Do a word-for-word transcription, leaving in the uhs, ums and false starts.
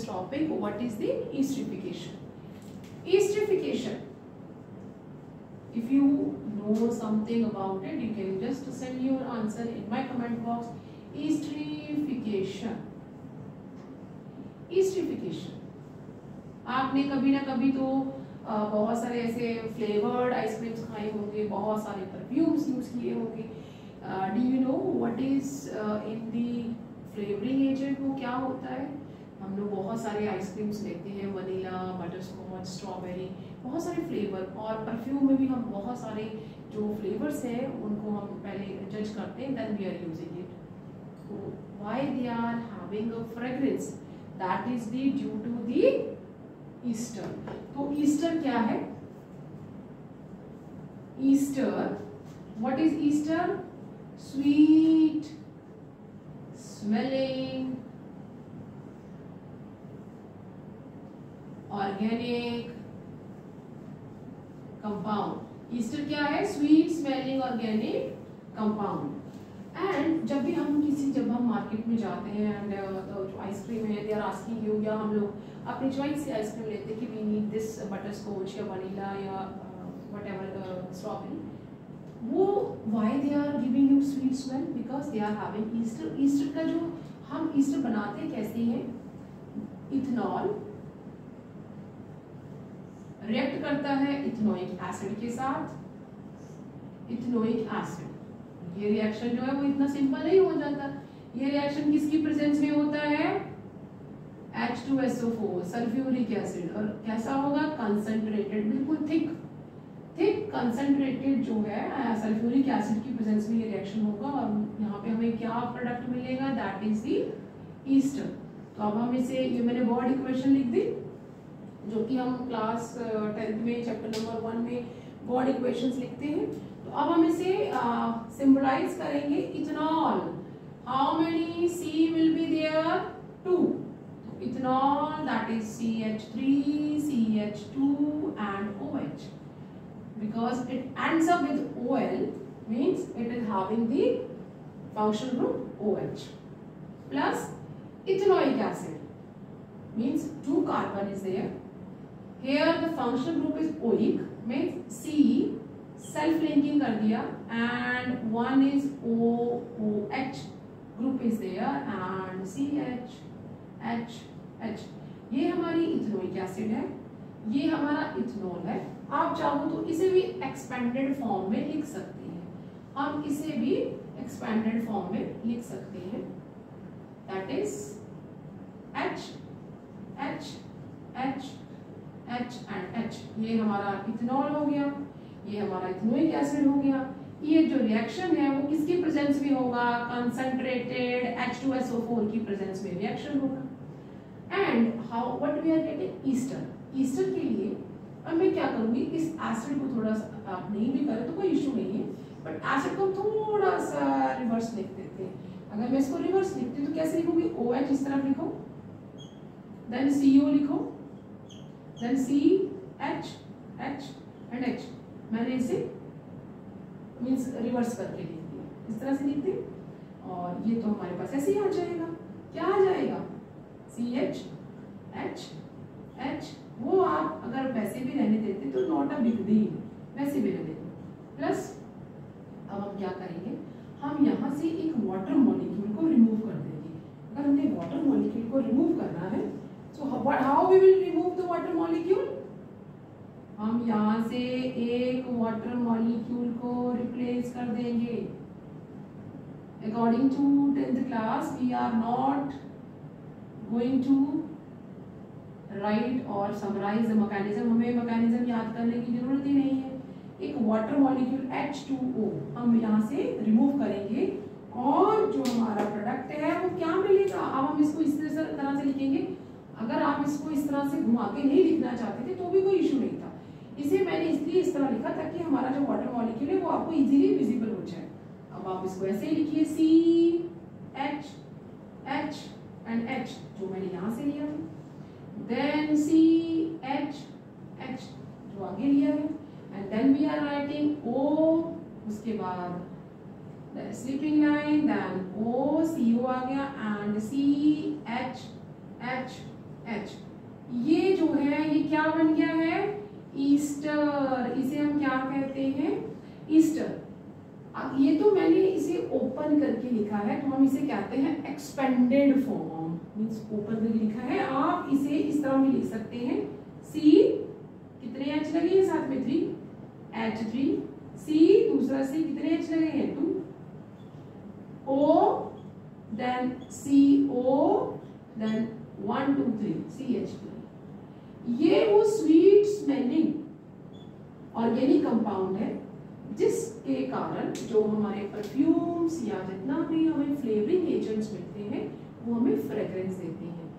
topic, what is the esterification. Esterification, if you know something about it, you can just send your answer in my comment box. Esterification, esterification, आपने कभी ना कभी तो बहुत सारे ऐसे फ्लेवर्ड आइसक्रीम्स खाए होंगे, बहुत सारे परफ्यूम्स यूज किए होंगे. Do you know what is in the flavouring agent, वो क्या होता है? हम लोग बहुत सारे आइसक्रीम्स लेते हैं, वनीला, बटरस्कॉच, स्ट्रॉबेरी, बहुत सारे फ्लेवर. और परफ्यूम में भी हम बहुत सारे जो फ्लेवर्स हैं उनको हम पहले जज करते हैं, then we are using it. तो why they are having a fragrance, that is the due to the ester. तो ईस्टर क्या है? Ester, what is ester? Sweet smelling organic compound. Ester क्या है? Sweet smelling organic compound. And जब भी हम किसी जब हम मार्केट में जाते हैं एंड जो आइसक्रीम है, दे आर आस्किंग यू, या हम लोग अपनी चॉइस से आइसक्रीम लेते हैं कि we need this butterscotch या वनीला या वट एवर स्ट्रॉबेरी, वो why they are giving you sweet smell? Because they are having ester. Ester का जो हम ईस्टर बनाते कैसे हैं? इथेनॉल रिएक्ट करता है इथेनोइक एसिड के साथ. इथेनोइक एसिड, ये रिएक्शन जो है वो इतना सिंपल नहीं हो जाता. ये रिएक्शन किसकी प्रेजेंस में होता है? H two S O four, sulphuric acid. और कैसा होगा? कंसंट्रेटेड, बिल्कुल थिक थिक कंसंट्रेटेड जो है सल्फ्यूरिक एसिड की प्रेजेंस में ये रिएक्शन होगा. और यहाँ पे हमें क्या प्रोडक्ट मिलेगा? That is the ester. तो अब हम इसे, ये मैंने वर्ड इक्वेशन लिख दी जो कि हम क्लास टेंथ में चैप्टर नंबर वन में वर्ड इक्वेशंस लिखते हैं. तो अब हम इसे सिंबलाइज uh, करेंगे. Ethanol, how many C will be there? Two. Ethanol that is C H three, C H two and O H. Because it ends up with O L means it is having the functional group O H. Plus ethanoic acid means two carbon is there. Here the functional group is oic, means C self linking कर दिया, and one is O O H group is there and C H H H. ये हमारी ethanoic acid है, ये हमारा ethanol है. आप चाहो तो इसे भी एक्सपेंडेड फॉर्म में लिख सकते हैं. हम इसे भी एक्सपेंडेड फॉर्म में लिख सकते हैं. दैट इज H H H H and H. ये हमारा इथेनॉल हो गया, ये हमारा इथेनोइक एसिड हो गया. ये जो रिएक्शन है वो किसकी प्रेजेंस में होगा? Concentrated H two S O four की प्रेजेंस में रिएक्शन होगा. And how what we are getting? Ester. Ester के लिए अब मैं क्या करूंगी, इस एसिड को थोड़ा सा, आप नहीं भी करें तो कोई इशू नहीं है, बट एसिड को थोड़ा सा रिवर्स लिख देते हैं. अगर मैं इसको रिवर्स लिखती हूँ तो कैसे लिखूंगी? ओ एच इस तरफ लिखो, देन सी ओ लिखो, then C H H and H. मैंने इसे मीन्स रिवर्स करके लिख दिया, इस तरह से लिख दी. और ये तो हमारे पास ऐसे ही आ जाएगा. क्या आ जाएगा? C H H H. वो आप अगर वैसे भी रहने देते तो नॉट अ बिग डील, वैसे भी रहने दो. प्लस अब हम क्या करेंगे? हम यहाँ से एक वाटर मॉलिक्यूल को रिमूव कर देंगे. अगर हमने वाटर मॉलिक्यूल को रिमूव करना है, so how we will remove the water molecule? हम यहाँ से एक वाटर मॉलिक्यूल को रिप्लेस कर देंगे. According to tenth class we are not going to write or summarise the mechanism. हमें मैकेनिज्म याद करने की जरूरत ही नहीं है. एक water molecule H two O हम यहाँ से रिमूव करेंगे और जो हमारा प्रोडक्ट है वो क्या मिलेगा? अब हम इसको इस तरह से लिखेंगे. अगर आप इसको इस तरह से घुमा के नहीं लिखना चाहते थे तो भी कोई इशू नहीं था. इसे मैंने इसलिए इस तरह लिखा ताकि हमारा जो वाटर मॉलिक्यूल है वो आपको इजीली विजिबल हो जाए. अब आप इसको ऐसे ही लिखिए, C H H and H जो मैंने यहाँ से लिया है, देन सी एच एच जो आगे लिया है, and then we are writing O, उसके बाद sleeping line, then O, C O आ गया, and C H H H. ये जो है ये क्या बन गया है, ईस्टर। इसे हम क्या कहते हैं, ईस्टर। अब ये तो मैंने इसे ओपन करके लिखा है, तो हम इसे कहते हैं एक्सपेंडेड फॉर्म, मींस ओपन करके लिखा है। आप इसे इस तरह भी लिख सकते हैं, सी कितने एच लगे हैं साथ में, थ्री, एच थ्री, सी दूसरा सी कितने एच लगे हैं, two, O then C O then one two three C H three. ये वो स्वीट स्मेलिंग ऑर्गेनिक कंपाउंड है जिसके कारण जो हमारे परफ्यूम्स या जितना भी हमें फ्लेवरिंग एजेंट्स मिलते हैं वो हमें फ्रेग्रेंस देते हैं।